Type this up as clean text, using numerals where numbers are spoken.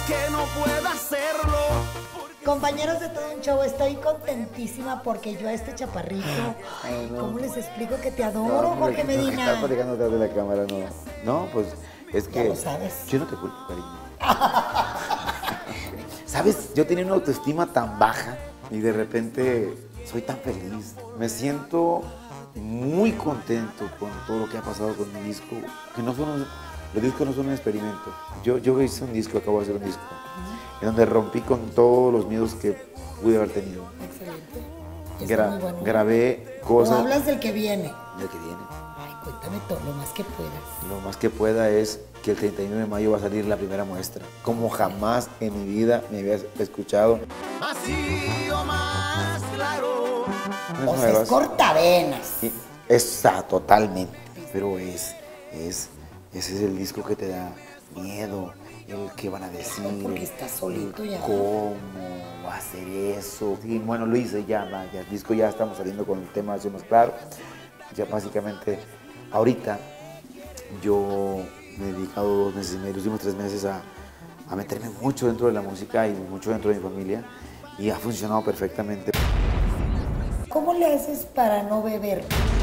que no pueda hacerlo. Compañeros de Todo un Show, estoy contentísima porque yo a este chaparrito, ¿cómo les explico que te adoro, Jorge Medina? Estás platicando detrás de la cámara, no. No, pues es que... Ya lo sabes. Yo no te culpo, cariño. ¿Sabes? Yo tenía una autoestima tan baja y de repente soy tan feliz. Me siento muy contento con todo lo que ha pasado con mi disco. Que no son, los discos no son un experimento. Yo hice un disco, acabo de hacer un disco, en donde rompí con todos los miedos que pude haber tenido. Excelente. Muy bueno. Grabé cosas... ¿O hablas del que viene? Del que viene. Ay, cuéntame todo, lo más que puedas. Lo más que pueda es que el 31 de mayo va a salir la primera muestra. Como jamás en mi vida me había escuchado. Así o más claro. O sea, es cortavenas. Esa, totalmente. Pero ese es el disco que te da miedo, el que van a decir. Porque estás solito ya. ¿Cómo va a hacer eso? Y bueno, lo hice ya, el disco ya estamos saliendo con el tema así más claro. Ya básicamente, ahorita yo me he dedicado 2 meses y medio, los últimos 3 meses a meterme mucho dentro de la música y mucho dentro de mi familia y ha funcionado perfectamente. ¿Cómo le haces para no beber?